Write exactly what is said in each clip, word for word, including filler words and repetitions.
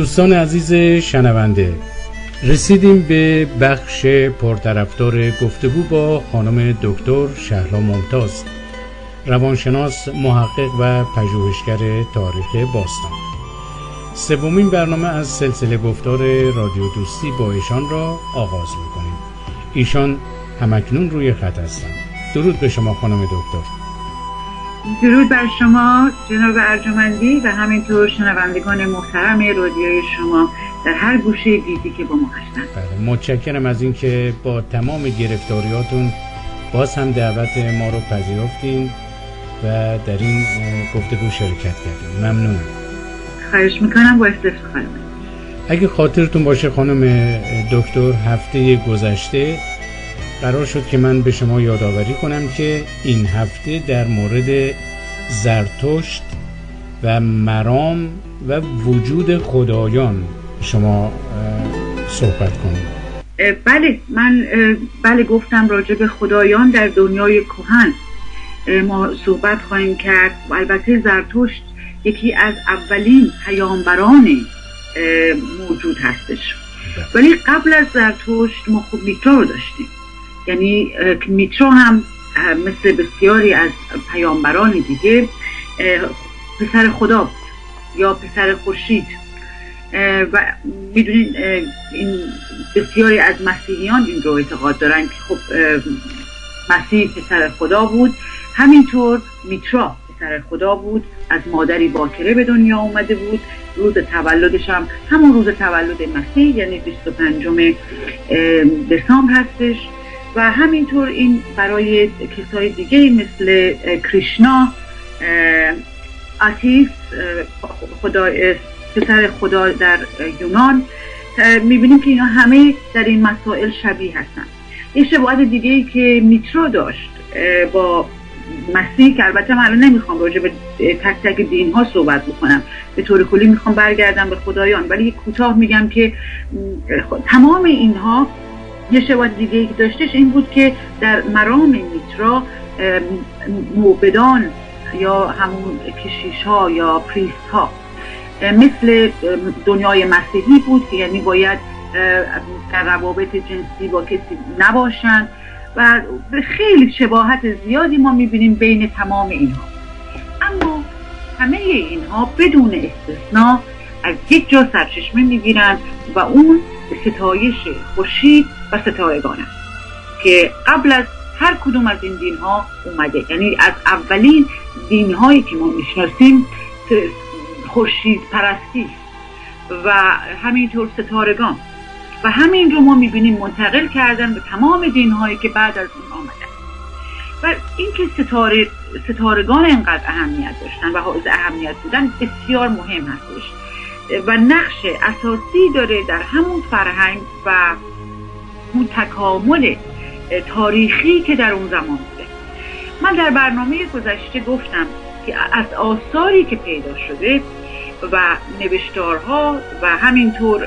دوستان عزیز شنونده، رسیدیم به بخش پرطرفدار گفتگو با خانم دکتر شهلا ممتاز، روانشناس، محقق و پژوهشگر تاریخ باستان. سومین برنامه از سلسله گفتار رادیو دوستی با ایشان را آغاز می‌کنیم. ایشان همکنون روی خط هستند. درود به شما خانم دکتر. درود بر شما جناب ارجمندی و همینطور شنوندگان محترم رادیوی شما در هر گوشه دیدی که با ما هستند. بله، متشکرم از اینکه با تمام گرفتاریاتون باز هم دعوت ما رو پذیرفتین و در این گفتگو شرکت کردین. ممنونم. خواهش میکنم، با افتخار. اگه خاطرتون باشه خانم دکتر، هفته گذشته قرار شد که من به شما یادآوری کنم که این هفته در مورد زرتشت و مرام و وجود خدایان شما صحبت کنید. بله، من بله گفتم راجع به خدایان در دنیای کهن ما صحبت خواهیم کرد. البته زرتشت یکی از اولین پیامبران موجود هستش، ولی قبل از زرتشت ما خب میترا رو داشتیم. یعنی میترا هم مثل بسیاری از پیامبران دیگه پسر خدا بود یا پسر خورشید و میدونین این بسیاری از مسیحیان این رو اعتقاد دارن که خب مسیح پسر خدا بود. همینطور میترا پسر خدا بود، از مادری باکره به دنیا اومده بود. روز تولدش هم همون روز تولد مسیح یعنی بیست و پنجم دسامبر هستش. و همینطور این برای کسای دیگه مثل کریشنا، آتیس، خدا پسر خدا در یونان، میبینیم که اینا همه در این مسائل شبیه هستن. یه شباهت دیگه ای که میترا داشت با مسیح، که البته من نمیخوام راجع به تک تک دین ها صحبت بکنم، به طور کلی میخوام برگردم به خدایان، ولی کوتاه میگم که تمام اینها یه شباهت دیگه ای که داشتش این بود که در مرام میترا موبدان یا همون کشیش ها یا پریست ها مثل دنیای مسیحی بود که یعنی باید در روابط جنسی با کسی نباشن و خیلی شباهت زیادی ما میبینیم بین تمام اینها. اما همه اینها بدون استثناء از یک جا سرچشمه میگیرن و اون ستایش خورشید و ستارگان است که قبل از هر کدوم از این دین ها اومده. یعنی از اولین دین هایی که ما میشناسیم خورشید پرستی و همینطور ستارگان و همین رو ما میبینیم منتقل کردن به تمام دین هایی که بعد از اون آمدن. و اینکه ستاره ستارگان اینقدر اهمیت داشتن و حائز اهمیت بودن بسیار مهم هستش و نقش اساسی داره در همون فرهنگ و اون تکامل تاریخی که در اون زمان بوده. من در برنامه گذشته گفتم که از آثاری که پیدا شده و نوشتارها و همینطور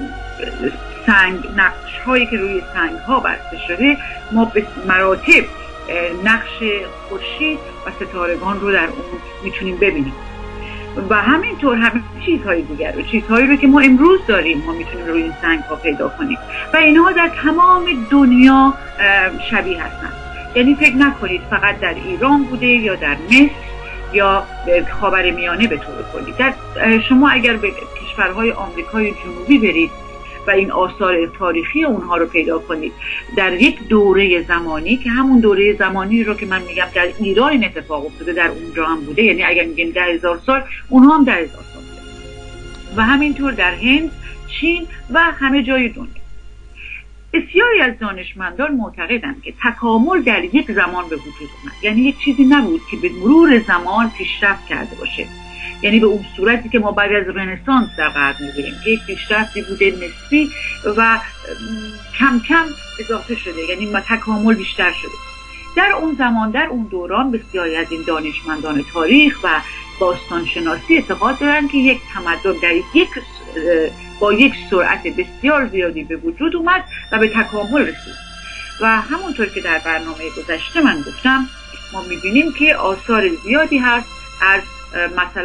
سنگ نقش هایی که روی سنگ ها بسته شده ما به مراتب نقش خورشید و ستارگان رو در اون میتونیم ببینیم و همینطور همه چیزهای دیگر و چیزهایی رو که ما امروز داریم ما میتونیم روی این سنگ ها پیدا کنیم و اینها در تمام دنیا شبیه هستن. یعنی فکر نکنید فقط در ایران بوده یا در مصر یا خاورمیانه به طور کلی. در شما اگر به کشورهای آمریکای جنوبی برید و این آثار تاریخی اونها رو پیدا کنید در یک دوره زمانی که همون دوره زمانی رو که من میگم در ایران این اتفاق افتاده در اونجا هم بوده، یعنی اگر میگیم ده هزار سال اونها هم ده هزار سال بوده و همینطور در هند، چین و همه جای دنیا. بسیاری از دانشمندان معتقدند که تکامل در یک زمان به وجود اومد، یعنی یک چیزی نبود که به مرور زمان پیشرفت کرده باشه، یعنی به اون صورتی که ما بعد از رنسانس در قرن می‌بینیم که یک پیشرفتی بوده نسبی و کم کم اضافه شده، یعنی ما تکامل بیشتر شده. در اون زمان در اون دوران بسیاری از این دانشمندان تاریخ و باستانشناسی اعتقاد دارن که یک تمدن در یک با یک سرعت بسیار زیادی به وجود اومد و به تکامل رسید و همونطور که در برنامه گذشته من گفتم ما می‌بینیم که آثار زیادی هست از مثلا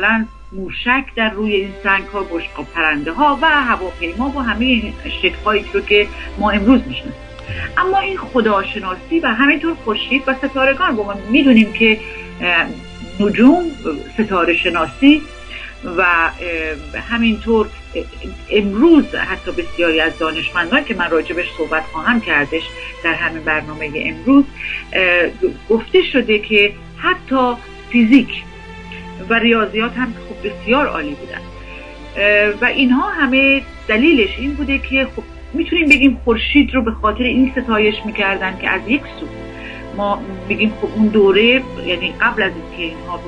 موشک در روی این سنگ ها، بشقاب پرنده ها و هواپیما و همه این شکل هایی رو که ما امروز میشناسیم. اما این خداشناسی و همینطور خورشید و ستارگان، با ما میدونیم که نجوم، ستاره شناسی و همینطور امروز حتی بسیاری از دانشمندان که من راجبش صحبت خواهم کردش در همین برنامه امروز، گفته شده که حتی فیزیک و ریاضیات هم خب بسیار عالی بودن و اینها همه دلیلش این بوده که خب میتونیم بگیم خورشید رو به خاطر این ستایش میکردن که از یک سو ما بگیم خب اون دوره، یعنی قبل از اینکه اینها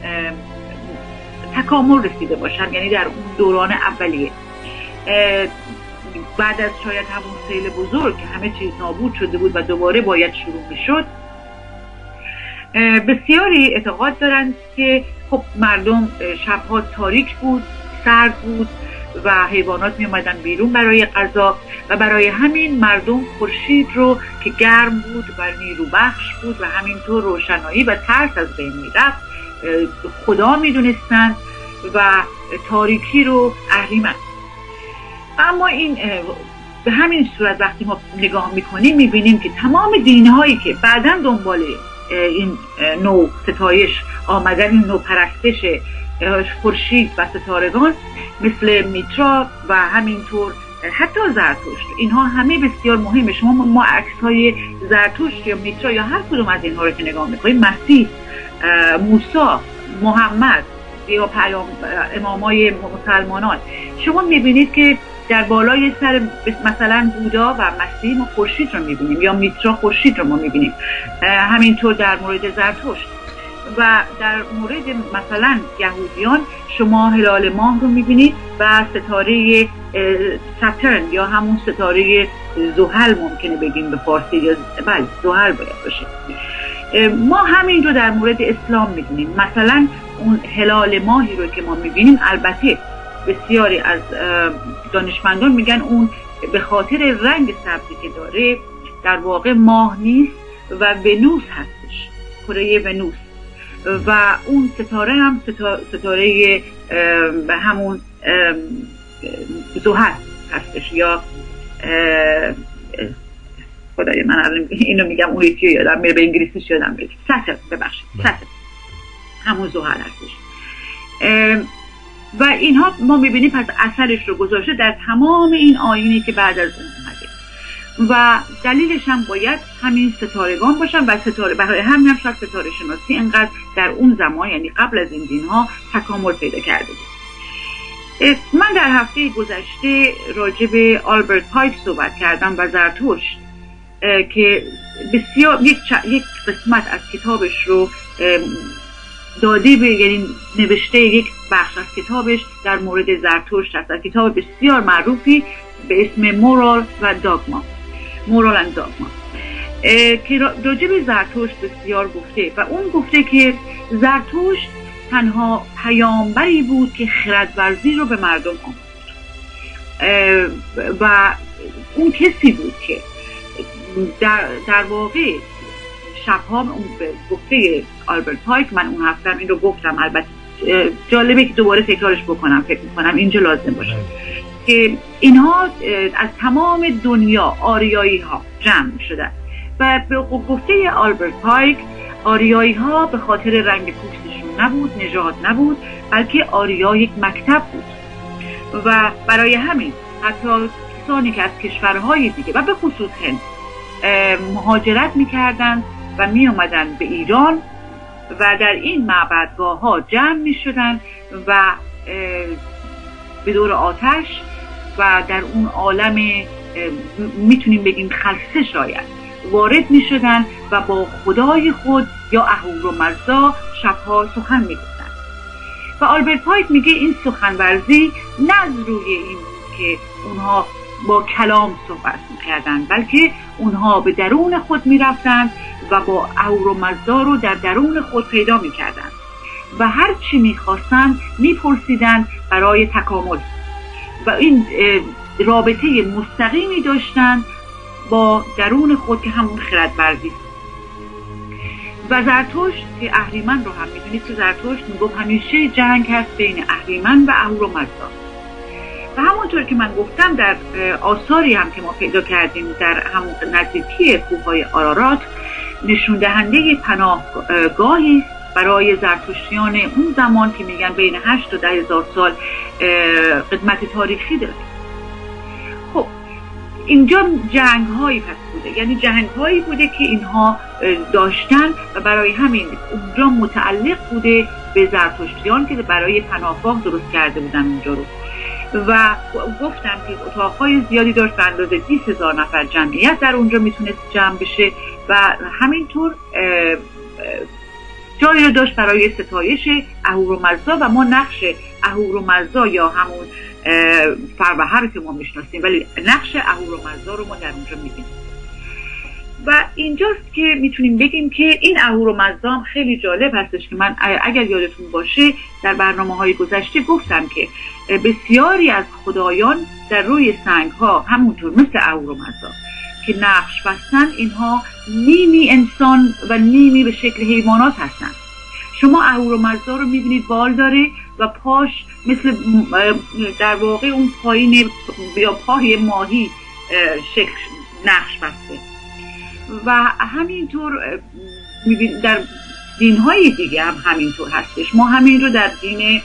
تکامل رسیده باشن، یعنی در اون دوران اولیه بعد از شاید همون سیل بزرگ که همه چیز نابود شده بود و دوباره باید شروع میشد، بسیاری اعتقاد دارند که خب مردم شبها تاریک بود، سرد بود و حیوانات می اومدن بیرون برای غذا و برای همین مردم خورشید رو که گرم بود و نیروبخش بود و همینطور روشنایی و ترس از بین میرفت خدا می دونستند و تاریکی رو اهریمن. اما این به همین صورت وقتی ما نگاه میکنیم میبینیم که تمام دینهایی که بعداً دنبال این نوع ستایش آمدن، این نوع پرستش خورشید و ستارگان مثل میترا و همینطور حتی زرتشت، اینها همه بسیار مهمه. شما ما عکس‌های زرتشت یا میترا یا هر کدوم از اینها رو که نگاه میکنیم، مسیح، موسی، محمد یا پیام امامای مسلمانان، شما میبینید که در بالای سر مثلا بودا و مسیح ما خورشید رو میبینیم یا میترا خورشید رو ما میبینیم. همینطور در مورد زرتشت و در مورد مثلا یهودیان شما هلال ماه رو میبینید و ستاره ساترن یا همون ستاره زحل ممکنه بگیم به فارسی، یا بله زحل باید باشه. ما همین رو در مورد اسلام میبینیم. مثلا اون هلال ماهی رو که ما میبینیم، البته بسیاری از دانشمندان میگن اون به خاطر رنگ سبزی که داره در واقع ماه نیست و ونوس هستش، کره ونوس، و اون ستاره هم ستاره همون زحل هستش یا خدای من اینو میگم اون یکی یادم میره، به انگلیسیش یادم میره، ساتر، ببخشید ساتر، همون زحل هستش. و اینها ما میبینیم پس اثرش رو گذاشته در تمام این آیینی که بعد از اون اومده و دلیلش هم باید همین ستارگان باشن و ستاره، برای همین هم شاید ستاره شناسی انقدر در اون زمان یعنی قبل از این دینها تکامل پیدا کرده بود. من در هفته گذشته راجع به آلبرت پایک صحبت کردم و زرتشت که بسیار یک, یک قسمت از کتابش رو داده به، یعنی نوشته یک بخش از کتابش در مورد زرتشت هست، در کتاب بسیار معروفی به اسم مورال و داگما، مورال اند داگما، که راجع به زرتشت بسیار گفته و اون گفته که زرتشت تنها پیامبری بود که خردورزی رو به مردم آموخت و اون کسی بود که در, در واقع شبها اون به گفته آلبرت پایک، من اون هفته این رو گفتم، البته جالبه که دوباره تکرارش بکنم، فکر میکنم اینجا لازم باشه که اینها از تمام دنیا آریایی ها جمع شدن و به گفته آلبرت پایک آریایی ها به خاطر رنگ پوستشون نبود، نژاد نبود، بلکه آریا یک مکتب بود و برای همین حتی کسانی که از کشورهای دیگه و به خصوص هند مهاجرت میکردن و می اومدن به ایران و در این معبدگاه ها جمع می شدن و به دور آتش و در اون عالم میتونیم بگیم خلسه شاید وارد می شدن و با خدای خود یا اهورامزدا شبها سخن می گفتن. و آلبرت پایک میگه این سخنورزی نه از روی این بود که اونها با کلام صحبت میکردن، بلکه اونها به درون خود میرفتن و با اهورامزدا رو در درون خود پیدا میکردن و هر چی میخواستن میپرسیدن برای تکامل و این رابطه مستقیمی داشتن با درون خود که همون خردورزی و زرتشت که اهریمن رو هم میدونید که زرتشت میگفت همیشه جنگ هست بین اهریمن و اهورامزدا. و همونطور که من گفتم در آثاری هم که ما پیدا کردیم در همون نزدیکی کوههای آرارات نشون دهنده پناهگاهی برای زرتشتیان اون زمان که میگن بین هشت تا ده هزار سال قدمت تاریخی داره. خب اینجا جنگ هایی پس بوده، یعنی جنگ هایی بوده که اینها داشتن و برای همین اونجا متعلق بوده به زرتشتیان که برای پناهگاه درست کرده بودن اونجا رو. و گفتم که اتاقهای زیادی داشت به اندازه بیست هزار نفر جمعیت در اونجا میتونست جمع بشه و همینطور جایی رو داشت برای ستایش اهورامزدا و ما نقش اهورامزدا یا همون فروهر رو که ما میشناسیم ولی نقش اهورامزدا رو ما در اونجا میبینیم. و اینجاست که میتونیم بگیم که این اهورامزدا هم خیلی جالب هستش که من اگر یادتون باشه در برنامه‌های گذشته گفتم که بسیاری از خدایان در روی سنگ‌ها همونطور مثل اهورامزدا که نقش بستن اینها نیمی انسان و نیمی به شکل حیوانات هستن. شما اهورامزدا رو میبینید بال داره و پاش مثل در واقع اون پایین یا پای ماهی شکل نقش بسته و همینطور میبینید در دین‌های دیگه هم همینطور هستش. ما همین رو در دین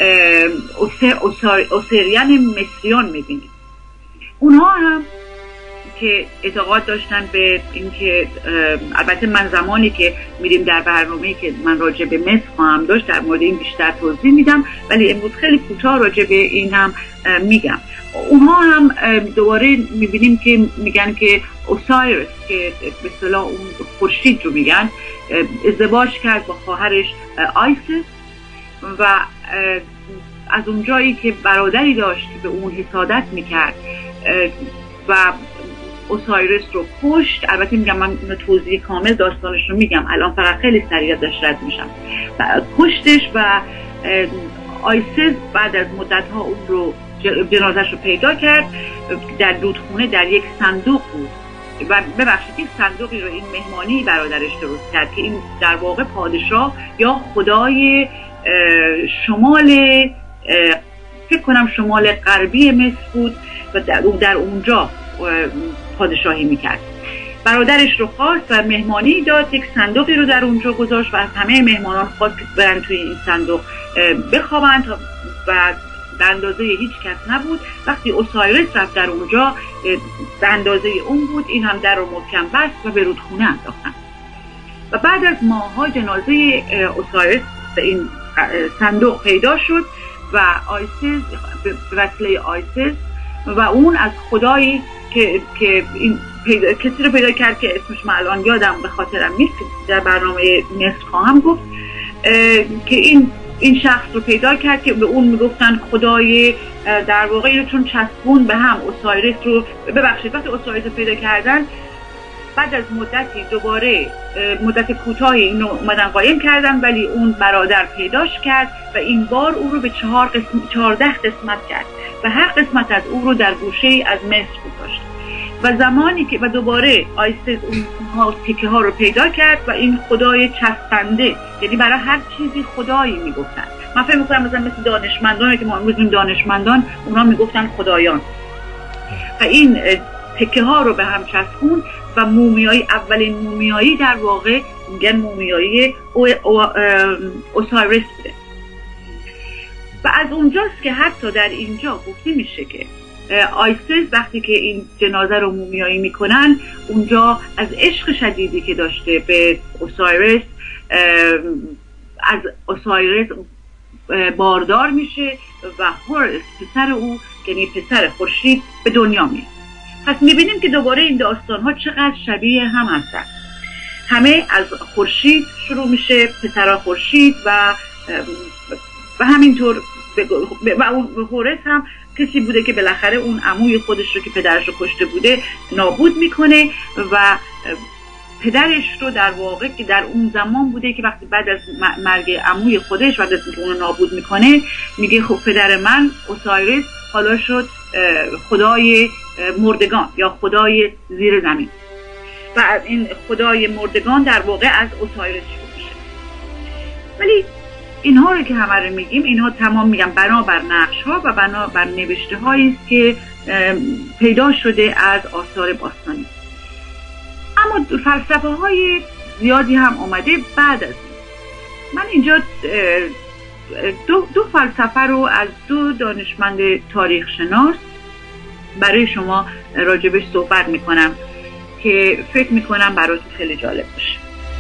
اوسریان مصریان میبینیم. اونها هم که اعتقاد داشتن به اینکه البته من زمانی که میریم در برنامه‌ای که من راجع به مصر خواهم داشت در مورد این بیشتر توضیح میدم، ولی امروز خیلی کوتاه راجع به این هم میگم. اونها هم دوباره میبینیم که میگن که اوسایرس که به اصطلاح اون خورشید رو میگن ازدواج کرد با خواهرش آیسیس و از اونجایی که برادری داشت به اون حسادت میکرد و اوسایرس رو کشت. البته میگم من توضیح کامل داستانش رو میگم الان، فقط خیلی سریع ازش رد میشم. کشتش و آیسیس بعد از مدت‌ها اون رو جنازه‌ش رو پیدا کرد در رودخونه در یک صندوق بود و ببخشید این صندوقی رو این مهمانی برادرش درست کرد که این در واقع پادشاه یا خدای شمال فکر کنم شمال غربی مصر بود و در اونجا پادشاهی میکرد. برادرش رو خواست و مهمانی داد، یک صندوقی رو در اونجا گذاشت و از همه مهمانان خواست که برن توی این صندوق بخوابن و به اندازه هیچ کس نبود. وقتی اوسایرس رفت در اونجا به اندازه اون بود، این هم در رو محکم بست و به رودخونه انداختن و بعد از ماه‌ها جنازه اوسایرس به این صندوق پیدا شد و آیسیس به وسیله آیسیس و اون از خدایی که که این پیدا، کسی رو پیدا کرد که اسمش من الان یادم به خاطرم نیست که در برنامه مصر خواهم گفت که این این شخص رو پیدا کرد که به اون میگفتن خدای در واقع، چون چسبون به هم اوسایرس رو. ببخشید وقتی اوسایرس رو پیدا کردن بعد از مدتی دوباره مدت کوتاهی اینو اومدن قایم کردن، ولی اون برادر پیداش کرد و این بار او رو به چهار قسم چهارده قسمت کرد و هر قسمت از او رو در گوشه از مصر گذاشت و زمانی که و دوباره آیسیس اونها تیکه ها رو پیدا کرد و این خدای چسبنده، یعنی برای هر چیزی خدایی میگفتن. من فکر می‌کنم مثلا مثل دانشمندانی که ما امروز این دانشمندان اونا میگفتن خدایان و این تکه ها رو به هم چسبون و مومیایی، اولین مومیایی در واقع میگن مومیایی او او اوسایرس بوده و از اونجاست که حتی در اینجا گفته میشه که آیسیس وقتی که این جنازه رو مومیایی میکنن اونجا از عشق شدیدی که داشته به اوسایرس از اوسایرس باردار میشه و هورس پسر او یعنی پسر خورشید به دنیا میاد. پس میبینیم که دوباره این داستان ها چقدر شبیه هم هستن. همه از خورشید شروع میشه، پسر خورشید و و همینطور و اون هورس هم کسی بوده که بالاخره اون عموی خودش رو که پدرش رو کشته بوده نابود میکنه و پدرش رو در واقع که در اون زمان بوده که وقتی بعد از مرگ عموی خودش بعد از اینکه اون رو نابود میکنه میگه خب پدر من اوسایرس حالا شد خدای مردگان یا خدای زیر زمین و این خدای مردگان در واقع از اوسایریس شروع میشه. ولی اینها رو که همه رو میگیم، اینها تمام میگم بنابر نقش ها و بنابر نوشته هایی است که پیدا شده از آثار باستانی. اما فلسفه های زیادی هم آمده بعد از این. من اینجا دو, دو فلسفه رو از دو دانشمند تاریخ شناس برای شما راجبش صحبت میکنم که فکر میکنم براتون خیلی جالب باشه.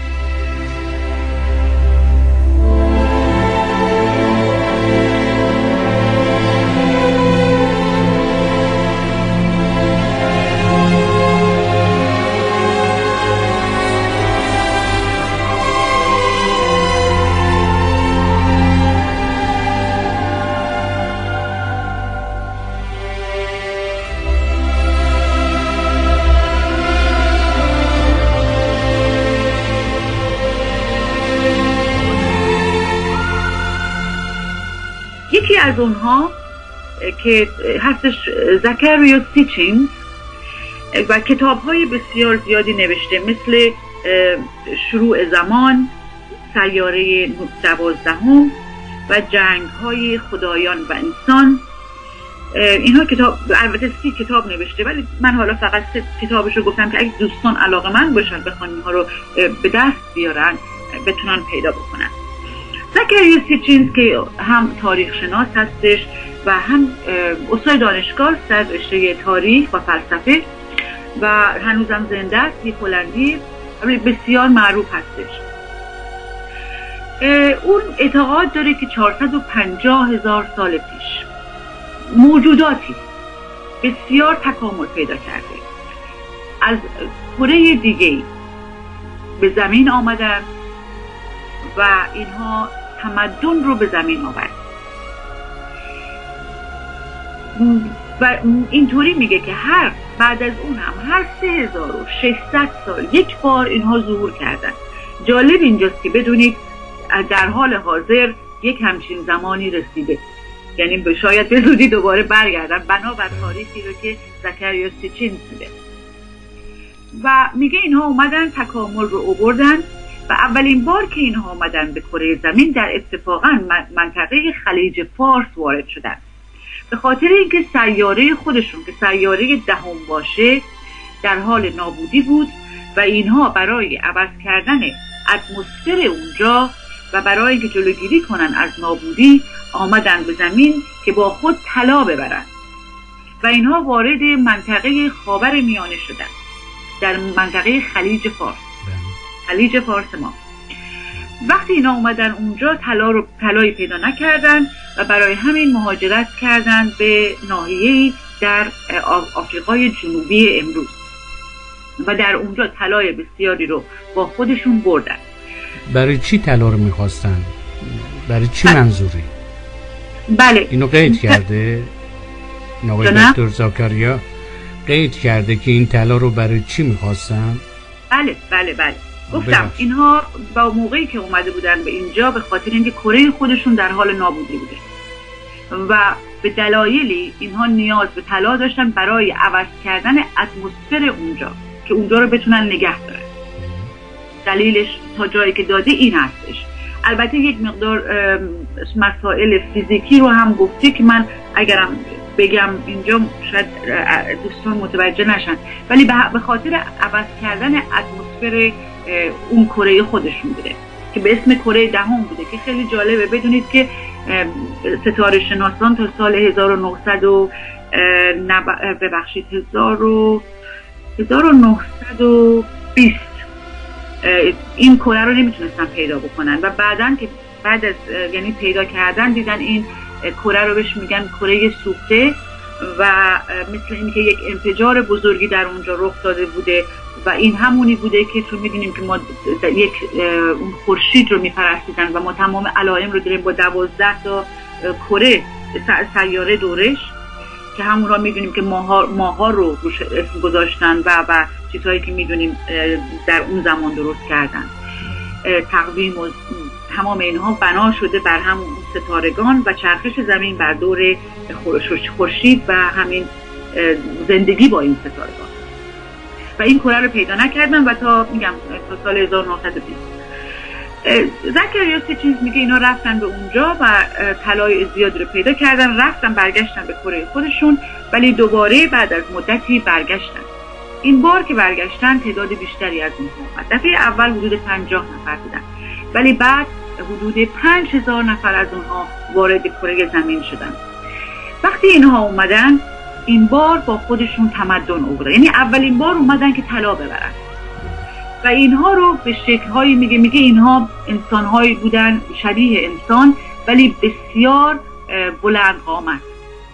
یکی از اونها که هستش زکریا سیچینز و کتاب‌های بسیار زیادی نوشته، مثل شروع زمان، سیاره دوازدهم و جنگ‌های خدایان و انسان. اینها کتاب، البته سی کتاب نوشته، ولی من حالا فقط سه کتابش رو گفتم که اگه دوستان علاقه‌مند باشن بخوان اینها رو به دست بیارن بتونن پیدا بکنن. زکریا سیچینز که هم تاریخ شناس هستش و هم استاد دانشگاه در رشته تاریخ و فلسفه و هنوزم زنده است، یک هلندی بسیار معروف هستش. اون اعتقاد داره که چهارصد و پنجاه هزار سال پیش موجوداتی بسیار تکامل پیدا کرده از کره دیگه به زمین آمدن و اینها تمدن رو به زمین آورد و اینطوری میگه که هر بعد از اون هم هر سه هزار و ششصد سال یک بار اینها ظهور کردن. جالب اینجاست که بدونید در حال حاضر یک همچین زمانی رسیده، یعنی به شاید به زودی دوباره برگردن بنابر تاریخی رو که زکریا سیچینز میده و میگه اینها اومدن تکامل رو آوردن و اولین بار که اینها آمدن به کره زمین در اتفاقا منطقه خلیج فارس وارد شدن، به خاطر اینکه سیاره خودشون که سیاره دهم باشه در حال نابودی بود و اینها برای عوض کردن اتمسفر اونجا و برای اینکه جلوگیری کنن از نابودی آمدن به زمین که با خود طلا ببرن و اینها وارد منطقه خاورمیانه شدن در منطقه خلیج فارس. خلیج فارس ما وقتی اینا اومدن اونجا طلا رو طلایی پیدا نکردن و برای همین مهاجرت کردن به ناحیه‌ای در آفریقای جنوبی امروز و در اونجا طلای بسیاری رو با خودشون بردن. برای چی طلا رو می‌خواستن؟ برای چی منظوری؟ بله اینو قید کرده آقای دکتر زکریا قید کرده که این طلا رو برای چی می‌خواستن؟ بله بله بله گفتم اینها با موقعی که اومده بودن به اینجا به خاطر اینکه کره خودشون در حال نابودی بوده و به دلایلی اینها نیاز به طلا داشتن برای عوض کردن اتمسفر اونجا که اونجا رو بتونن نگه دارن. دلیلش تا جایی که داده این هستش. البته یک مقدار مسائل فیزیکی رو هم گفته که من اگرم بگم اینجا شاید دوستان متوجه نشن، ولی به خاطر عوض کردن اتمسفر اون کره خودشون بوده که به اسم کره دهم بوده که خیلی جالبه بدونید که ستاره شناسان تا سال هزار و نهصد و ببخشید هزار و نهصد و بیست این کره رو نمیتونستن پیدا بکنن و بعدن که بعد از یعنی پیدا کردن دیدن این کره رو بهش میگن کره سوخته و مثل این که یک انفجار بزرگی در اونجا رخ داده بوده و این همونی بوده که تو میدونیم که ما یک اون خورشید رو میپرستیدن و ما تمام علائم رو داریم با دوازده تا کره سیاره دورش که همون را میدونیم که ماها, ماها رو روش اسم گذاشتن و و چیزهایی که میدونیم در اون زمان درست کردن. تقویم و تمام اینها بنا شده بر همون ستارگان و چرخش زمین بر دور خورشید و همین زندگی با این ستارگان. و این کره رو پیدا نکردن و تا میگم تا سال هزار و نهصد و بیست زکریاس چیز میگه اینا رفتن به اونجا و طلای زیاد رو پیدا کردن، رفتن برگشتن به کره خودشون، ولی دوباره بعد از مدتی برگشتن. این بار که برگشتن تعداد بیشتری از اونها اومد. دفعه اول حدود پنجاه نفر بودن، ولی بعد حدود پنج هزار نفر از اونها وارد کره زمین شدن. وقتی اینها اومدن این بار با خودشون تمدن آوردن، یعنی اولین بار اومدن که طلا ببرن و اینها رو به شکل‌هایی میگه میگه اینها انسان‌هایی بودن شبیه انسان ولی بسیار بلند قامت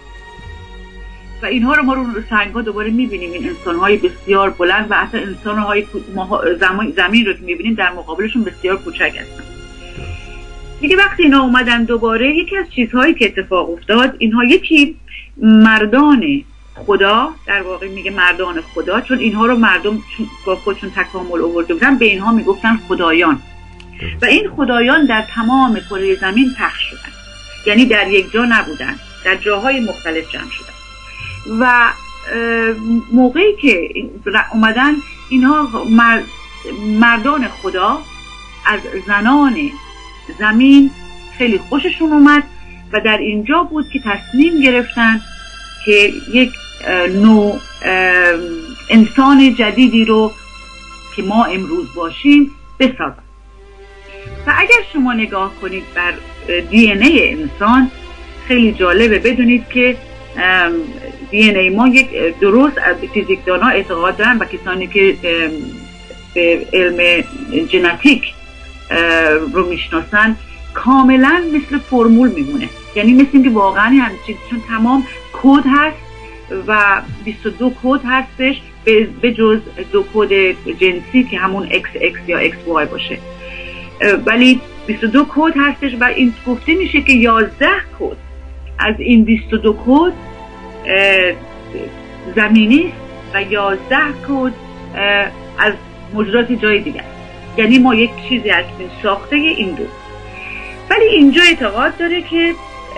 و اینها رو ما رو سنگ‌ها دوباره می‌بینیم، این انسان‌های بسیار بلند و حتی انسان‌های زمین رو که می‌بینیم در مقابلشون بسیار کوچک هستن. میگه وقتی اینا اومدن دوباره یکی از چیزهایی که اتفاق افتاد، اینها یکی مردان خدا، در واقع میگه مردان خدا، چون اینها رو مردم با خودشون تکامل آورده بودن به اینها میگفتن خدایان و این خدایان در تمام کره زمین پخش شدن، یعنی در یک جا نبودن، در جاهای مختلف جمع شدن و موقعی که اومدن اینها مردان خدا از زنان زمین خیلی خوششون اومد و در اینجا بود که تصمیم گرفتن که یک نوع انسان جدیدی رو که ما امروز باشیم بسازن. و اگر شما نگاه کنید بر دی ان ای انسان خیلی جالبه بدونید که دی ان ای ما یک درست از فیزیکدان‌ها اعتقاد دارن و کسانی که به علم ژنتیک رو میشناسن کاملا مثل فرمول میمونه، یعنی مثل اینکه واقعا همچین، چون تمام کد هست و بیست و دو کد هستش به جز دو کد جنسی که همون ایکس ایکس یا ایکس وای باشه، ولی بیست و دو کد هستش و این گفته میشه که یازده کد از این بیست و دو کد زمینی است و یازده کد از موجودات جای دیگه، یعنی ما یک چیزی هستیم ساخته این دو. ولی اینجا اعتقاد داره که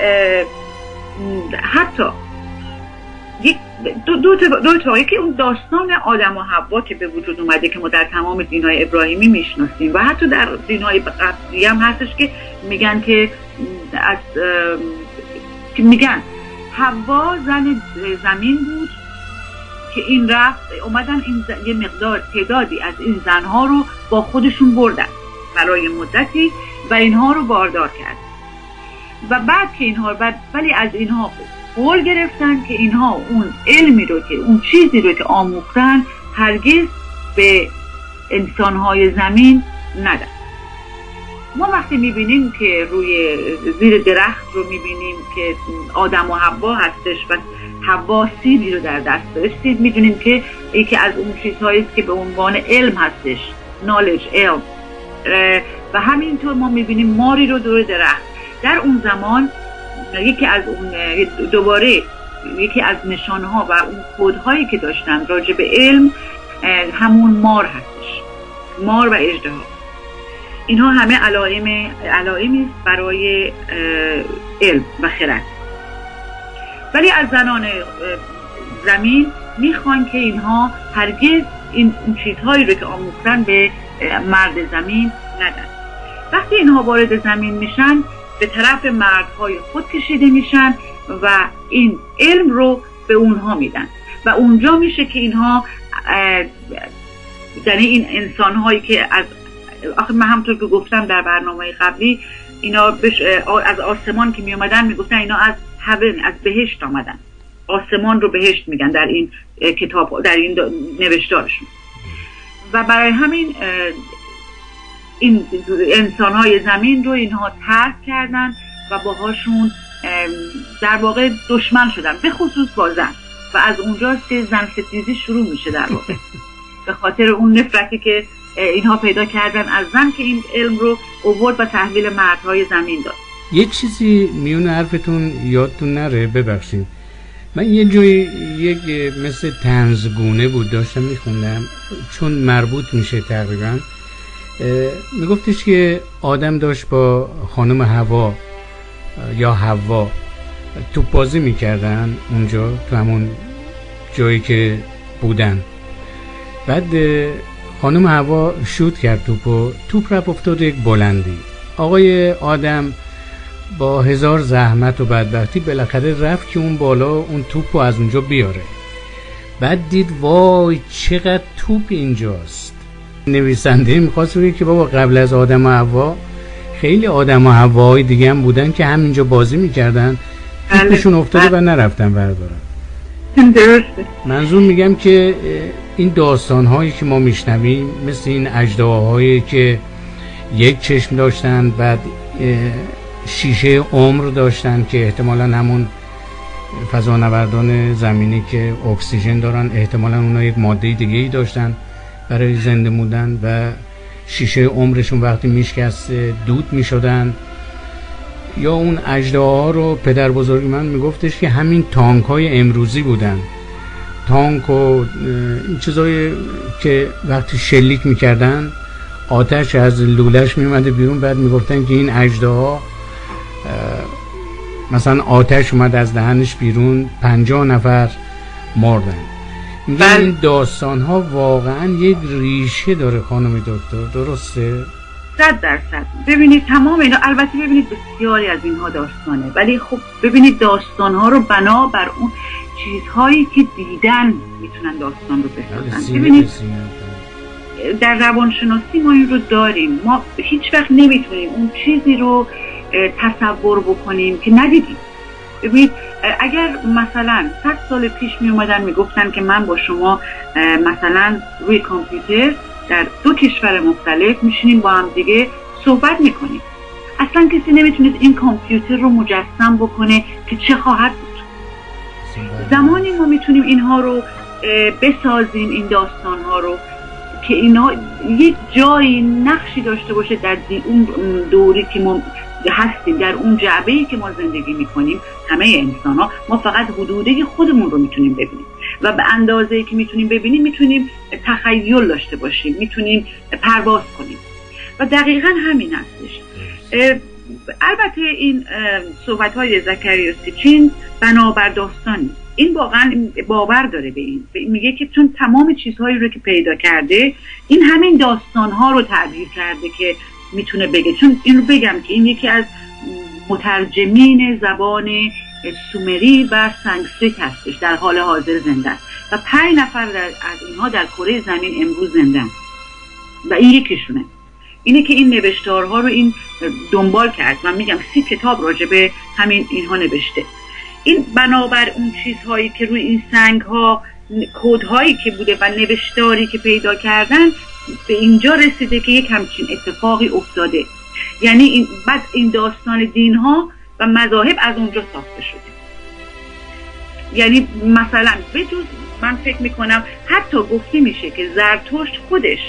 حتی یک دو دو دو تا که اون داستان آدم و حوا که به وجود اومده که ما در تمام دین‌های ابراهیمی میشناسیم و حتی در دین‌های قبلی هم هستش که میگن که از که میگن حوا زن زمین بود که این رفت اومدن این یه مقدار تعدادی از این زنها رو با خودشون بردن برای مدتی و اینها رو باردار کرد و بعد که اینها بعد ولی از اینها قول گرفتن که اینها اون علمی رو که اون چیزی رو که آموختن هرگز به انسانهای زمین ندن. ما وقتی میبینیم که روی زیر درخت رو میبینیم که آدم و حوا هستش و حوا سیبی رو در دست داره، سیب میدونیم که یکی از اون چیزهایی که به عنوان علم هستش، نالج، علم، و همینطور ما میبینیم ماری رو دور درخت. در اون زمان یکی از اون دوباره یکی از نشانها و اون کدهایی که داشتن راجع به علم همون مار هستش، مار و اژدها. اینها همه علائم علائمی است برای علم و خرد. ولی از زنان زمین میخوان که اینها هرگز این چیزهایی رو که آموختن به مرد زمین ندن. وقتی اینها وارد زمین میشن به طرف مردهای خود کشیده میشن و این علم رو به اونها میدن و اونجا میشه که اینها یعنی این انسانهایی که از آخه من همطور که گفتم در برنامه قبلی اینا از آسمان که می اومدن می گفتن اینا از هون، از بهشت آمدن. آسمان رو بهشت میگن در این کتاب، در این نوشتارشون. و برای همین این انسانهای زمین رو اینها ترک کردن و باهاشون در واقع دشمن شدن، به خصوص با زن، و از اونجاست که زن ستیزی شروع میشه در واقع به خاطر اون نفرتی که اینها پیدا کردن از زن که این علم رو آورد و تحویل مردهای زمین داد. یک چیزی میون حرفتون یادتون نره، ببخشید، من یه جایی یک مثل طنزگونه بود داشتم میخوندم چون مربوط میشه تقریبا، میگفتش که آدم داشت با خانم حوا یا حوا توپ بازی میکردن اونجا تو همون جایی که بودن. بعد خانم هوا شوت کرد توپ و توپ رفت افتاد یک بلندی. آقای آدم با هزار زحمت و بدبختی بالاخره رفت که اون بالا اون توپ رو از اونجا بیاره. بعد دید وای چقدر توپ اینجاست. نویسنده میخواست بگه که بابا قبل از آدم و حوا خیلی آدم و حواهای دیگه هم بودن که همینجا بازی میکردن، توپشون افتاده و نرفتن بردارن. درسته. منظور میگم که این داستان هایی که ما میشنویم مثل این اژدهاهایی که یک چشم داشتن، بعد شیشه عمر داشتن که احتمالاً همون فضانوردان زمینی که اکسیژن دارن، احتمالاً اونا یک ماده دیگه ای داشتن برای زنده موندن و شیشه عمرشون وقتی میشکست دود میشدن. یا اون اژدهاها رو پدر بزرگ من میگفتش که همین تانک های امروزی بودن، تانک و این چیزایی که وقتی شلیک میکردن آتش از لولش میومده بیرون، بعد میگفتن که این اژدها مثلا آتش اومد از دهنش بیرون، پنجاه نفر مردن. میگن این داستان ها واقعا یک ریشه داره خانم دکتر، درسته؟ صد درصد. ببینید تمام اینا، البته ببینید بسیاری از اینها داستانه، ولی خب ببینید داستان ها رو بنا بر اون چیزهایی که دیدن میتونن داستان رو بسازن. ببینید در روانشناسی ما این رو داریم، ما هیچ وقت نمیتونیم اون چیزی رو تصور بکنیم که ندیدیم. ببینید اگر مثلا صد سال پیش می اومدن میگفتن که من با شما مثلا روی کامپیوتر در دو کشور مختلف میشینیم با هم دیگه صحبت میکنیم، اصلا کسی نمیتونید این کامپیوتر رو مجسم بکنه که چه خواهد بود. زمانی ما میتونیم اینها رو بسازیم، این داستان ها رو، که اینا یک جایی نقشی داشته باشه در اون دوری که ما هستیم، در اون جعبه‌ای که ما زندگی میکنیم. همه انسان ها ما فقط حدوده خودمون رو میتونیم ببینیم و به اندازه‌ای که میتونیم ببینیم میتونیم تخیل داشته باشیم، میتونیم پرواز کنیم و دقیقاً همین هستش. البته این صحبت‌های زکریا سیچین بنابر داستانی، این واقعا باور داره به این، میگه که چون تمام چیزهایی رو که پیدا کرده این همین داستان‌ها رو تعبیر کرده که میتونه بگه. چون این رو بگم که این یکی از مترجمین زبان سومری و سانسکریت هستش، در حال حاضر زنده است و پنج نفر از اینها در کره زمین امروز زنده و این یکیشونه. اینه که این نوشتارها رو این دنبال کرد و میگم سی کتاب راجع به همین اینها نوشته. این بنابر اون چیزهایی که روی این سنگ‌ها، کدهایی که بوده و نوشتاری که پیدا کردن، به اینجا رسیده که یک همچین اتفاقی افتاده. یعنی این بعد این داستان دین‌ها و مذاهب از اونجا ساخته شده. یعنی مثلا به جز من فکر میکنم حتی گفته میشه که زرتشت خودش،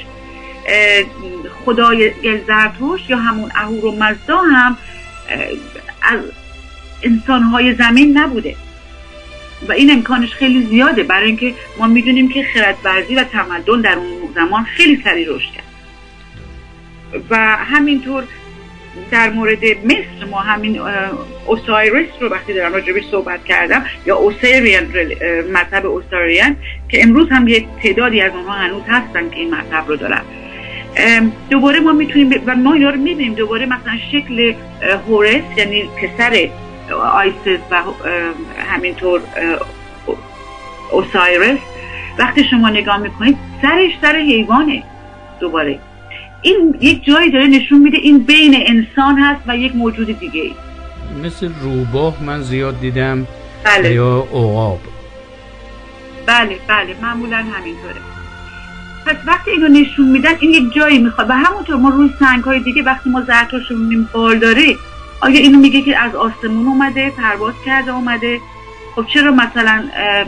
خدای زرتشت یا همون اهورامزدا هم از انسانهای زمین نبوده و این امکانش خیلی زیاده، برای اینکه ما میدونیم که خردورزی و تمدن در اون زمان خیلی سریع رشد کرد و همینطور در مورد مصر ما همین اوسایریس رو وقتی دارم راجبش صحبت کردم، یا اوسیریان، مذهب اوسیریان که امروز هم یک تعدادی از اونها هنوز هستن که این مذهب رو دارن. دوباره ما میتونیم و ما اینا رو میبینیم دوباره، مثلا شکل هورس یعنی پسر آیسیس و همینطور اوسایریس وقتی شما نگاه میکنید سرش سر حیوانه. دوباره این یک جایی داره نشون میده این بین انسان هست و یک موجود دیگه ای. مثل روباه من زیاد دیدم. بله. یا عقاب. بله بله معمولا همینطوره. پس وقتی اینو نشون میدن این یک جایی میخواد و همونطور ما روی سنگ های دیگه وقتی ما زرتشت رو میبینیم بال داره، آیا اینو میگه که از آسمون اومده پرواز کرده اومده؟ خب چرا مثلا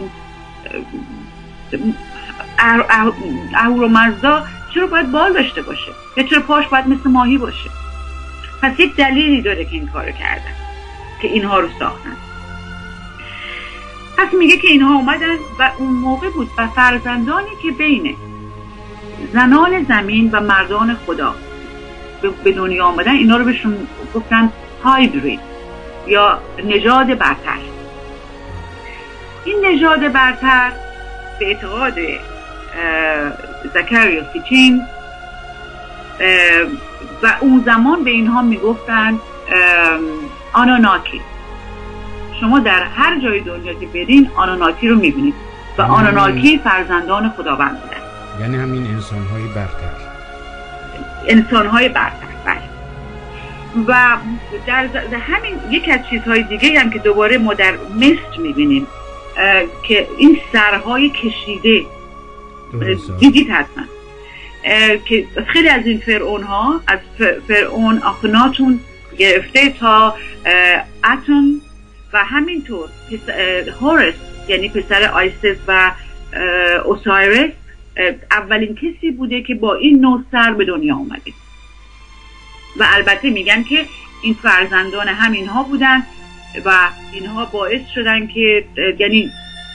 اهورامزدا چرا باید بال داشته باشه یا چرا پاش باید مثل ماهی باشه؟ پس یک دلیلی داره که این کارو کردن، که اینها رو ساختن. پس میگه که اینها اومدن و اون موقع بود و فرزندانی که بین زنان زمین و مردان خدا به دنیا آمدن، اینا رو بهشون گفتن هایبرید یا نژاد برتر. این نژاد برتر به اعتقاد زکریا سیچین و اون زمان به اینها میگفتن آنوناکی. شما در هر جای دنیا که برین آنوناکی رو میبینید و آنوناکی فرزندان خداوند بودن، یعنی همین انسان‌های برتر انسان‌های برتر بله. و در, در همین یک از چیزهای دیگه هم که دوباره ما در مصر میبینیم که این سرهای کشیده دیدید حتما که خیلی از این فرعون ها از فرعون آخناتون گرفته تا اتون و همینطور هورس یعنی پسر آیسیس و اوسایرس اولین کسی بوده که با این نوع سر به دنیا اومده و البته میگن که این فرزندان همینها بودن و اینها باعث شدن که یعنی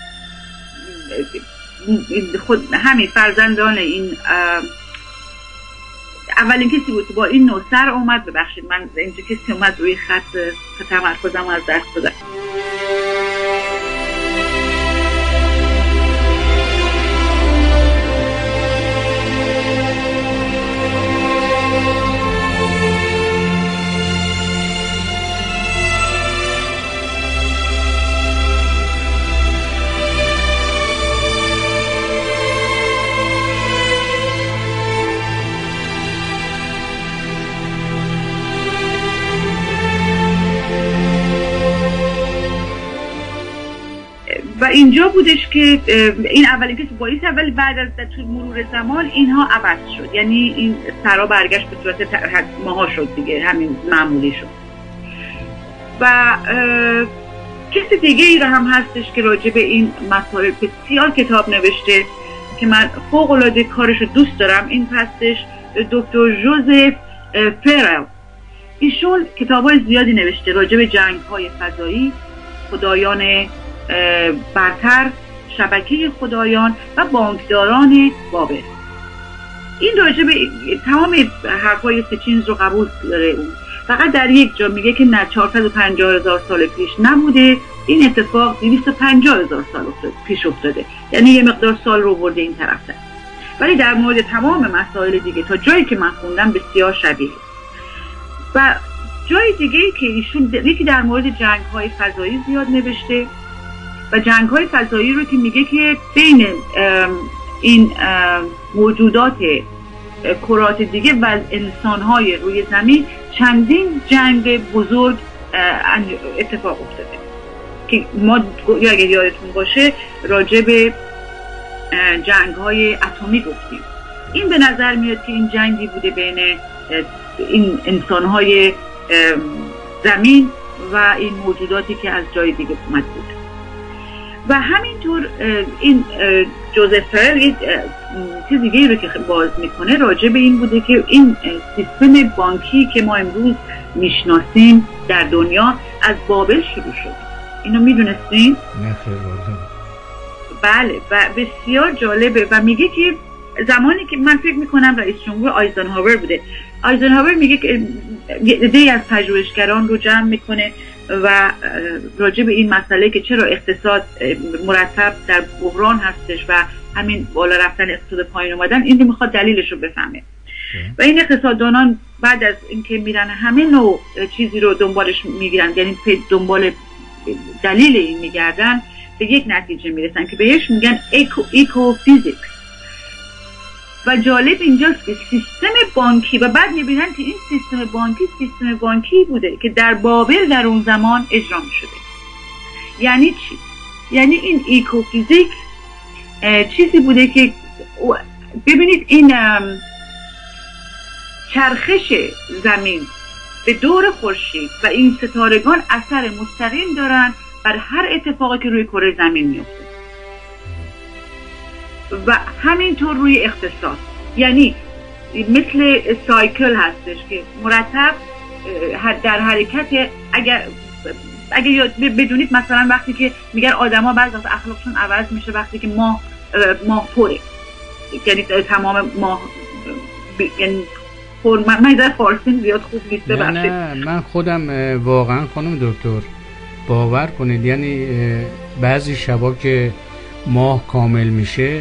خود همین فرزندان این اولین کسی بود که با این نوع سر اومد. ببخشید من اینجا کسی اومد روی خط تمرکزم از دست دادم. و اینجا بودش که این اولین کسی باعث ولی بعد از طول مرور زمان اینها عوض شد، یعنی این سرا برگشت به صورت ماها شد دیگه، همین معمولی شد. و کسی دیگه ای را هم هستش که راجع به این مسائل بسیار کتاب نوشته که من فوق العاده کارش رو دوست دارم، این هستش دکتر جوزف فرل. ایشون کتاب‌های زیادی نوشته راجع به جنگ‌های فضایی، خدایان برتر، شبکه خدایان و بانکداران بابل. این راجع به تمام حرفای سیچینز رو قبول داره. اون فقط در یک جا میگه که نه چهارصد و پنجاه هزار سال پیش نبوده، این اتفاق دویست و پنجاه هزار سال پیش افتاده، یعنی یه مقدار سال رو برده این طرف. ولی در مورد تمام مسائل دیگه تا جایی که من خوندم بسیار شبیه. و جای دیگه ای که ایشون یکی در مورد جنگ‌های فضایی زیاد نوشته و جنگ‌های فضایی رو که میگه که بین این موجودات کرات دیگه و انسان‌های روی زمین چندین جنگ بزرگ اتفاق افتاده که ما یا اگه یادتون باشه راجع به جنگ‌های اتمی گفتیم. این به نظر میاد که این جنگی بوده بین این انسان‌های زمین و این موجوداتی که از جای دیگه اومد بود. و همینطور این جوزف فرل یک چیز دیگه رو که باز میکنه راجع به این بوده که این سیستم بانکی که ما امروز میشناسیم در دنیا از بابل شروع شد. اینو میدونستین؟ نه خیلی. بله و بسیار جالبه و میگه که زمانی که من فکر میکنم رئیس جمهور آیزنهاور بوده، آیزنهاور میگه که عده‌ای از پژوهشگران رو جمع میکنه و راجع به این مسئله که چرا اقتصاد مرتب در بحران هستش و همین بالا رفتن اقتصاد پایین اومدن، این رو میخواد دلیلش رو بفهمه. و این اقتصاددانان بعد از اینکه میرن همه نوع چیزی رو دنبالش میگیرن، یعنی دنبال دلیل این میگردن، به یک نتیجه میرسن که بهش میگن اکو اکو فیزیکس. و جالب اینجاست که سیستم بانکی و بعد میبینن که این سیستم بانکی سیستم بانکی بوده که در بابل در اون زمان اجرا میشده. یعنی چی؟ یعنی این ایکوفیزیک چیزی بوده که ببینید این چرخش زمین به دور خورشید و این ستارگان اثر مستقیم دارن بر هر اتفاقی که روی کره زمین میفته و همینطور روی اقتصاد. یعنی مثل سایکل هستش که مرتب در حرکت. اگر اگر بدونید مثلا وقتی که میگن آدما بعضی وقت اخلاقشون عوض میشه وقتی که ماه ماه پره، یعنی تمام ماه یعنی پر. من در فارسی زیاد خوب نیست ببخشید. نه من خودم واقعا خانم دکتر باور کنید، یعنی بعضی شبا که ماه کامل میشه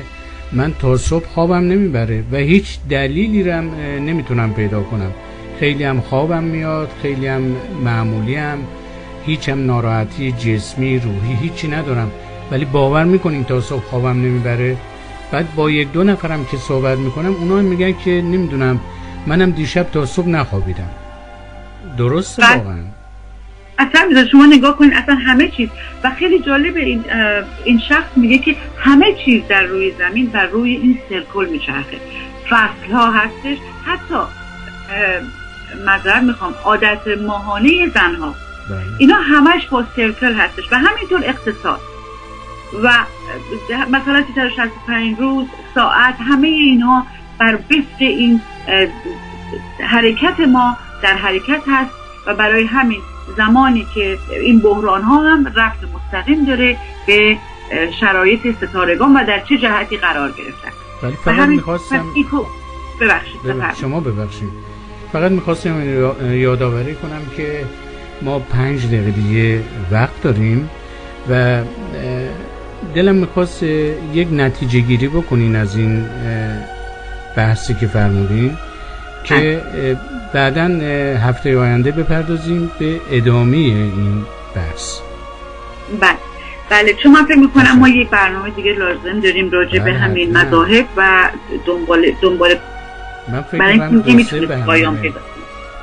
من تا صبح خوابم نمیبره و هیچ دلیلی رو هم نمیتونم پیدا کنم. خیلی هم خوابم میاد، خیلی هم معمولی هم، هیچ هم ناراحتی جسمی روحی هیچی ندارم، ولی باور میکنین تا صبح خوابم نمیبره. بعد با یک دو نفرم که صحبت میکنم اونا هم میگن که نمیدونم منم دیشب تا صبح نخوابیدم. درسته واقعا؟ اصلا شما نگاه کنید، اصلا همه چیز و خیلی جالبه این این شخص میگه که همه چیز در روی زمین بر روی این سرکل میچرخه. فصل ها هستش، حتی معذرت میخوام عادت ماهانه زنها اینا همش با سرکل هستش و همینطور اقتصاد و مثلا سیصد و شصت و پنج روز ساعت، همه اینها بر وفق این حرکت ما در حرکت هست و برای همین زمانی که این بحران ها هم ربط مستقیم داره به شرایط ستارگان و در چه جهتی قرار گرفتن. ولی فقط میخواستم ببخشید ببخشید شما ببخشید فقط میخواستم یادآوری کنم که ما پنج دقیقه دیگه وقت داریم و دلم میخواست یک نتیجه گیری بکنین از این بحثی که فرمودین که بعداً هفته آینده بپردازیم به ادامه این بحث. بله بله چون من فکر میکنم ما یک برنامه دیگه لازم داریم راجع به همین مذاهب و دنبال دنبال من فکر میکنم دوسته به پایان پیدا کنیم.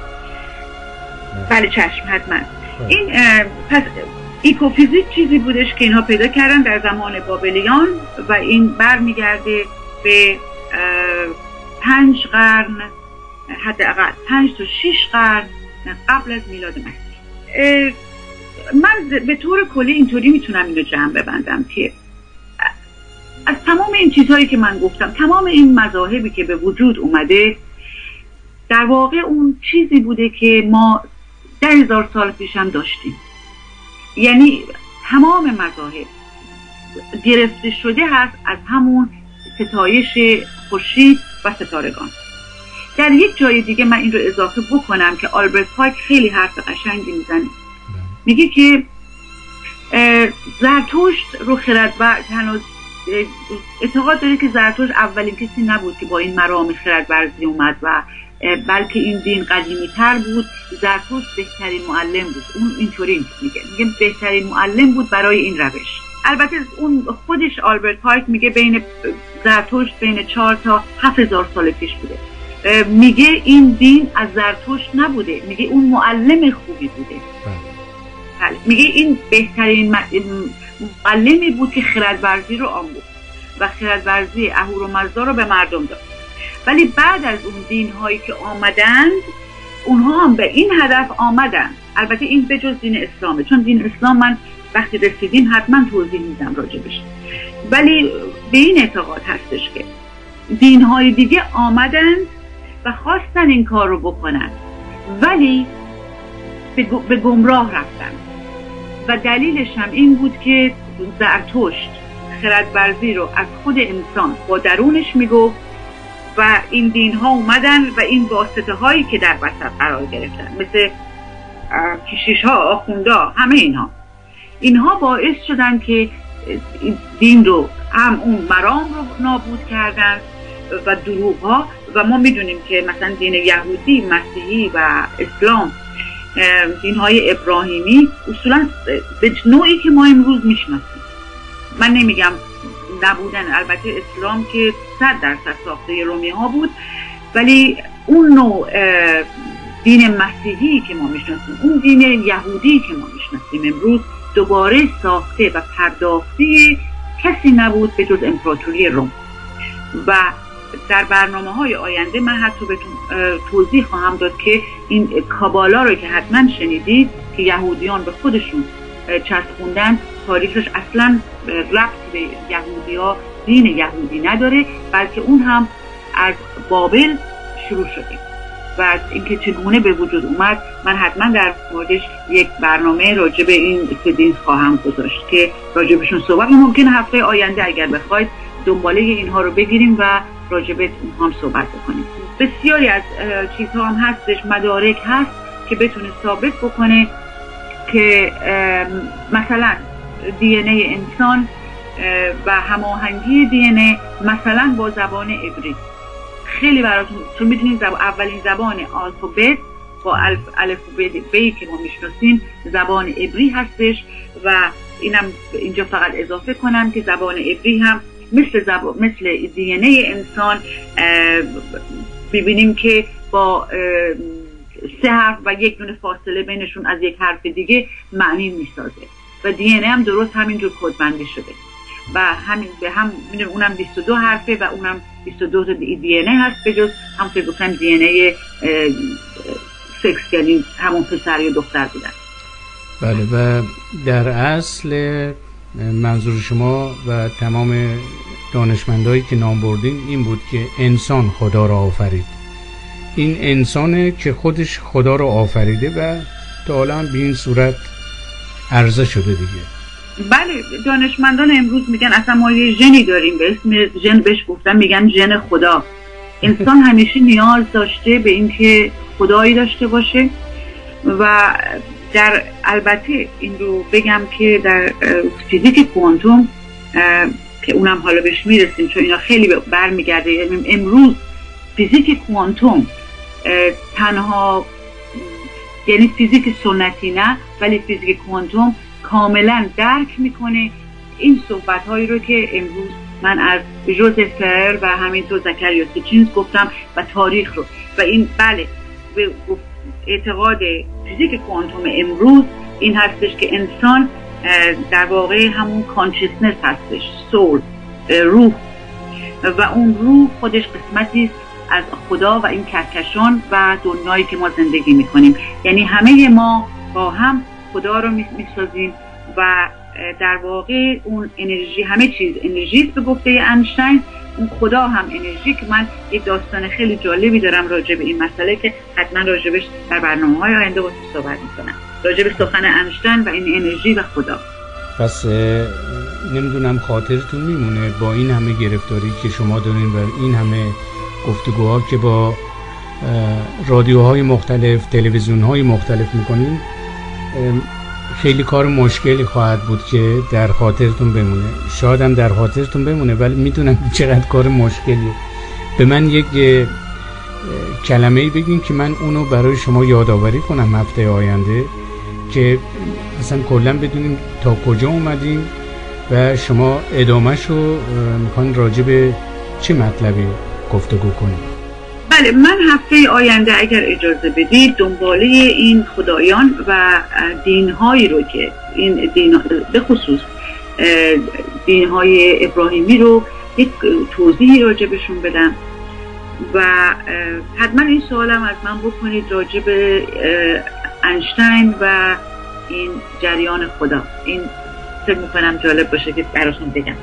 بله چشم حتما. این پس ایکوفیزیک چیزی بودش که اینها پیدا کردن در زمان بابلیان و این برمیگرده به پنج قرن، حداقل پنج تا شش قرن قبل از میلاد مسیح. من به طور کلی اینطوری میتونم اینو جمع ببندم که از تمام این چیزهایی که من گفتم، تمام این مذاهبی که به وجود اومده در واقع اون چیزی بوده که ما ده هزار سال پیش هم داشتیم. یعنی تمام مذاهب گرفته شده هست از همون ستایش خورشید و ستارگان. در یک جای دیگه من این رو اضافه بکنم که آلبرت پایک خیلی حرف قشنگی میزنه، میگه که زرتشت رو خردورزی هنوز اعتقاد داره که زرتشت اولین کسی نبود که با این مرام خردورزی اومد و بلکه این دین قدیمی تر بود. زرتشت بهترین معلم بود. اون اینطوری میگه میگه بهترین معلم بود برای این روش. البته اون خودش آلبرت پایک میگه بین زرتشت بین چهار تا هفت هزار سال پیش بوده. میگه این دین از زرتشت نبوده، میگه اون معلم خوبی بوده. بله. میگه این بهترین معلمی بود که خردورزی رو آموخت و خردورزی اهورامزدا رو به مردم داد. ولی بعد از اون دین هایی که آمدند اونها هم به این هدف آمدن. البته این به جز دین اسلامه، چون دین اسلام من وقتی رسیدیم حتما توضیح میدم راجبش. ولی به این اعتقاد هستش که دین های دیگه آمدن و خواستن این کار رو بکنن ولی به گمراه رفتن و دلیلش هم این بود که زرتشت خردورزی رو از خود انسان با درونش میگفت و این دین ها اومدن و این واسطه هایی که در وسط قرار گرفتن مثل کشیش ها، آخوندا، همه اینها اینها باعث شدن که دین رو هم اون مرام رو نابود کردن و دروغ ها. و ما میدونیم که مثلا دین یهودی، مسیحی و اسلام، دین های ابراهیمی اصولا به نوعی که ما امروز میشناسیم، من نمیگم نبودن، البته اسلام که صد درصد ساخته رومی ها بود، ولی اون نوع دین مسیحی که ما میشناسیم، اون دین یهودی که ما میشناسیم امروز دوباره ساخته و پرداخته کسی نبود به جز امپراتوری روم. و در برنامه های آینده من حتی بهتون توضیح خواهم داد که این کابالا رو که حتما شنیدید که یهودیان به خودشون چسبوندن، تاریخش اصلا ربط به یهودی ها، دین یهودی نداره، بلکه اون هم از بابل شروع شده و اینکه چگونه به وجود اومد من حتما در موردش یک برنامه راجع به این سه دین خواهم گذاشت که راجع بهشون صحبت. ممکنه هفته آینده اگر بخواید دنباله اینها رو بگیریم و راجع به اونها هم صحبت بکنیم. بسیاری از چیزها هم هستش، مدارک هست که بتونه ثابت بکنه که مثلا دی ان ای انسان و هماهنگی دی ان ای مثلا با زبان عبری خیلی براتون، چون میدونید زب... اولین زبان آلفابت با الف... الفبای بی که ما میشناسیم زبان عبری هستش و اینم اینجا فقط اضافه کنم که زبان عبری هم مثل زب... مثل دی ان ای انسان ببینیم که با سه حرف و یک دونه فاصله بینشون از یک حرف دیگه معنی میسازه و دی ان ای هم درست همینجور کدبندی شده و همین به هم میدونم اونم بیست و دو حرفه و اونم بیست و دو تا دی ان ای هست به جز هم که گفتم دی ان ای سکس یعنی همون پسر یا دختر بودن. بله و در اصل منظور شما و تمام دانشمندایی که نام بردین این بود که انسان خدا را آفرید. این انسانه که خودش خدا را آفریده و تا حالا به این صورت عرضه شده دیگه. بله دانشمندان امروز میگن اصلا ما یه ژنی داریم به اسم ژن، بهش گفتن میگن ژن خدا. انسان همیشه نیاز داشته به اینکه خدایی داشته باشه و در البته این رو بگم که در فیزیک کوانتوم که اونم حالا بهش میرسیم چون اینا خیلی برمیگرده، یعنی امروز فیزیک کوانتوم تنها یعنی فیزیک سنتی نه ولی فیزیک کوانتوم کاملا درک میکنه این صحبت هایی رو که امروز من از ژوزف فرر و همینطور زکریا سیچینز گفتم و تاریخ رو و این بله به اعتقاد فیزیک کوانتوم امروز این هستش که انسان در واقع همون کانشسنس هستش، سول، روح و اون روح خودش قسمتی از خدا و این کهکشان و دنیایی که ما زندگی میکنیم، یعنی همه ما با هم خدا رو میسازیم و در واقع اون انرژی همه چیز انرژی است به گفته اینشتین، اون خدا هم انرژی که من یک داستان خیلی جالبی دارم راجع به این مسئله که حتما راجبش در برنامه‌های آینده با صحبت میکنم راجع به سخن اینشتین و این انرژی و خدا. پس نمیدونم خاطرتون میمونه با این همه گرفتاری که شما دارین و این همه گفتگوها که با رادیوهای مختلف، تلویزیون‌های مختلف میکنین، خیلی کار مشکلی خواهد بود که در خاطرتون بمونه. شاید هم در خاطرتون بمونه ولی میدونم چقدر کار مشکلیه. به من یک کلمه‌ای بگین که من اونو برای شما یادآوری کنم هفته آینده که مثلا کلا بدونیم تا کجا اومدیم و شما ادامهش رو میخوان راجع به چه مطلبی گفتگو کنیم. بله من هفته آینده اگر اجازه بدید دنباله این خدایان و دینهایی رو که این دین به خصوص دینهای ابراهیمی رو یک توضیحی راجع بهشون بدم و حتما این سوالم از من بکنید راجع به اینشتین و این جریان خدا. این فکر میکنم جالب باشه که براتون بگم.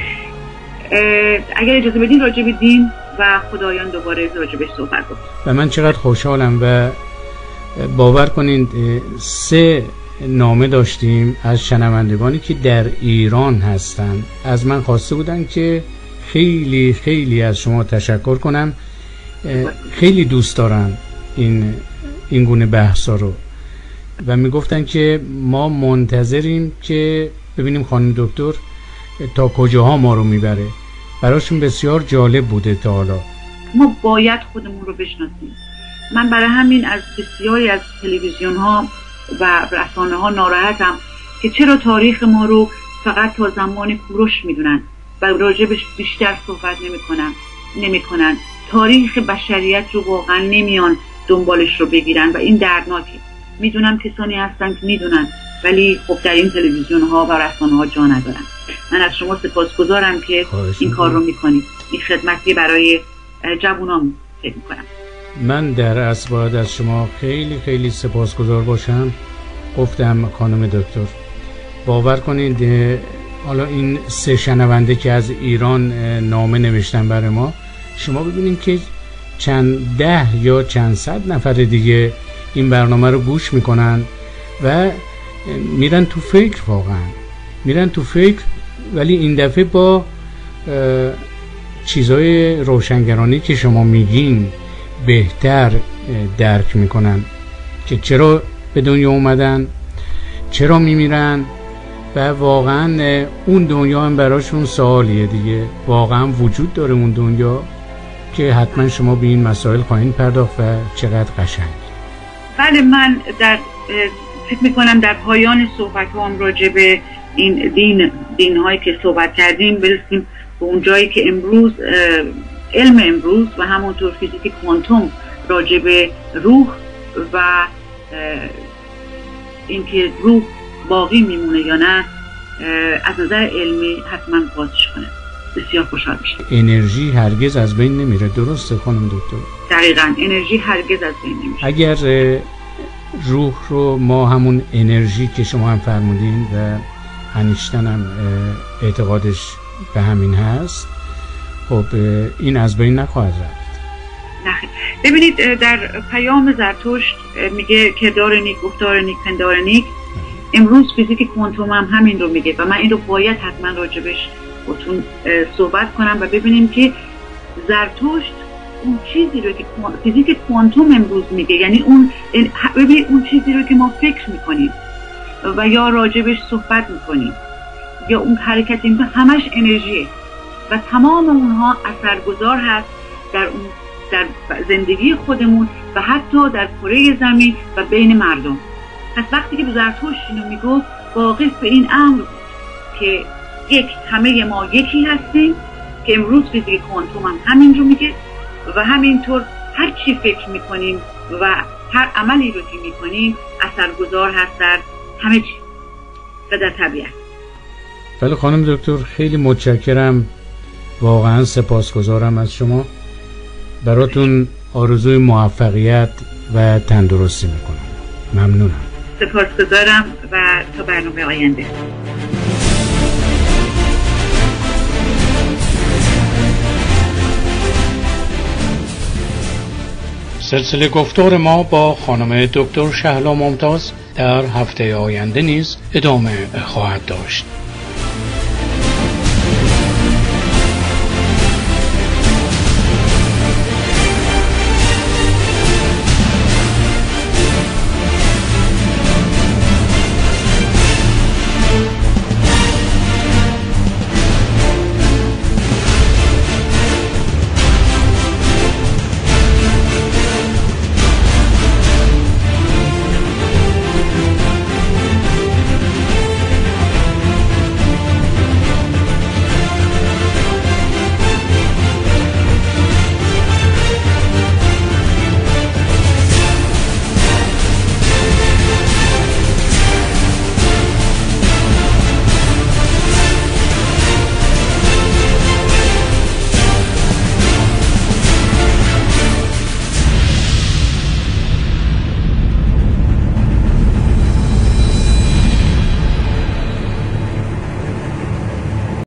اگر اجازه بدین راجع به دین و خدایان دوباره راجع بهش صحبت کنیم. و من چقدر خوشحالم و باور کنید سه نامه داشتیم از شنوندگانی که در ایران هستن از من خواسته بودن که خیلی خیلی از شما تشکر کنم، خیلی دوست دارن این این گونه بحثا رو و میگفتن که ما منتظریم که ببینیم خانم دکتر تا کجاها ما رو میبره. براشون بسیار جالب بوده تا حالا. ما باید خودمون رو بشناسیم. من برای همین از بسیاری از تلویزیون ها و رسانه ها ناراحتم که چرا تاریخ ما رو فقط تا زمان کوروش میدونن و راجبش بیشتر صحبت نمیکنن نمیکنن تاریخ بشریت رو واقعا نمیان دنبالش رو بگیرن و این دردناکه. میدونم کسانی هستن که میدونن ولی خب در این تلویزیون ها و رسانه ها جا ندارن. من از شما سپاسگزارم که این کار رو میکنید. این خدمتی برای جوانان فکر میکنم. من در اصل باید از شما خیلی خیلی سپاسگزار باشم. گفتم خانم دکتر باور کنید حالا این سه شنونده که از ایران نامه نوشتن برای ما، شما ببینید که چند ده یا چند صد نفر دیگه این برنامه رو گوش میکنن و میرن تو فکر، واقعا میرن تو فکر، ولی این دفعه با چیزای روشنگرانی که شما میگین بهتر درک میکنن که چرا به دنیا اومدن، چرا میمیرن و واقعا اون دنیا هم براشون سوالیه دیگه، واقعا وجود داره اون دنیا که حتما شما به این مسائل خواهید پرداخت و چقدر قشنگ. بله، من در فکر میکنم در پایان صحبت هم راجع به این دین دین هایی که صحبت کردیم برسیم به اون جایی که امروز علم امروز و همونطور فیزیک کوانتوم راجع به روح و اینکه روح باقی میمونه یا نه از نظر علمی حتما بازش کنه. بسیار خوشحال میشم. انرژی هرگز از بین نمیره، درسته خانم دکتر؟ دقیقاً، انرژی هرگز از بین نمیره. اگر روح رو ما همون انرژی که شما هم فرمودین و انیشتین هم اعتقادش به همین هست، خب این از بین نخواهد رفت. نخیر. ببینید در پیام زرتشت میگه کردار نیک گفتار نیک پندار نیک. امروز فیزیک کوانتوم هم همین رو میگه و من این رو باید حتما راجبش باتون صحبت کنم و ببینیم که زرتشت اون چیزی رو که فیزیک کوانتوم امروز میگه، یعنی اون ببینید اون چیزی رو که ما فکر میکنیم و یا راجبش صحبت میکنیم یا اون حرکت میکنیم همش انرژیه و تمام اونها اثرگذار هست در اون در زندگی خودمون و حتی در کره زمین و بین مردم. پس وقتی که زرتشت اینو میگفت واقف به این امر بود که یک، همه ما یکی هستیم که امروز فیزیک کوانتوم هم همین رو میگه و همینطور هر چی فکر میکنیم و هر عملی رو که میکنیم اثرگذار هست در همه چی و در طبیعت. بله خانم دکتر، خیلی متشکرم، واقعا سپاسگزارم از شما. براتون آرزوی موفقیت و تندرستی میکنم. ممنونم. سپاسگزارم و تا برنامه آینده. سلسله گفتار ما با خانم دکتر شهلا ممتاز در هفته آینده نیز ادامه خواهد داشت.